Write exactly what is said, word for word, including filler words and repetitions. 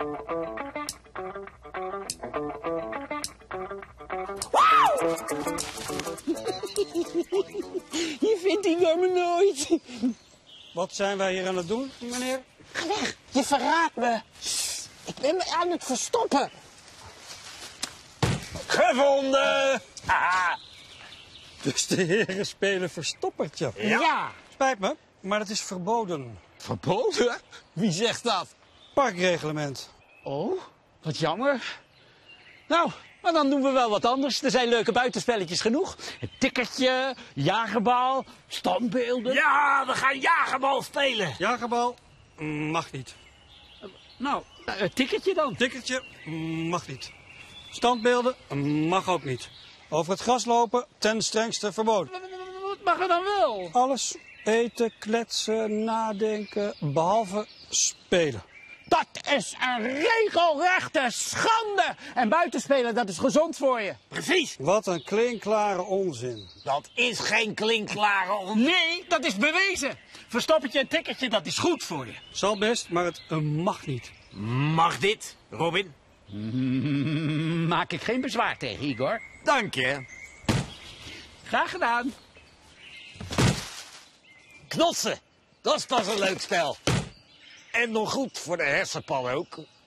Je vindt die wormen nooit. Wat zijn wij hier aan het doen, meneer? Ga weg, je verraadt me. Ik ben me aan het verstoppen. Gevonden! Ah. Dus de heren spelen verstoppertje. Ja. ja. Spijt me, maar dat is verboden. Verboden? Wie zegt dat? Parkreglement. Oh, wat jammer. Nou, maar dan doen we wel wat anders. Er zijn leuke buitenspelletjes genoeg. Een tikkertje, jagerbal, standbeelden. Ja, we gaan jagerbal spelen. Jagerbal mag niet. Nou, een tikkertje dan. Tikkertje mag niet. Standbeelden mag ook niet. Over het gras lopen ten strengste verboden. Wat mag er dan wel? Alles. Eten, kletsen, nadenken, behalve spelen. Dat is een regelrechte schande. En buitenspelen, dat is gezond voor je. Precies. Wat een klinkklare onzin. Dat is geen klinkklare onzin. Nee, dat is bewezen. Verstoppertje en tikkertje, dat is goed voor je. Zal best, maar het uh, mag niet. Mag dit, Robin? Mm, maak ik geen bezwaar tegen, Igor. Dank je. Graag gedaan. Knotsen, dat is pas een leuk spel. En nog goed voor de hersenpan ook.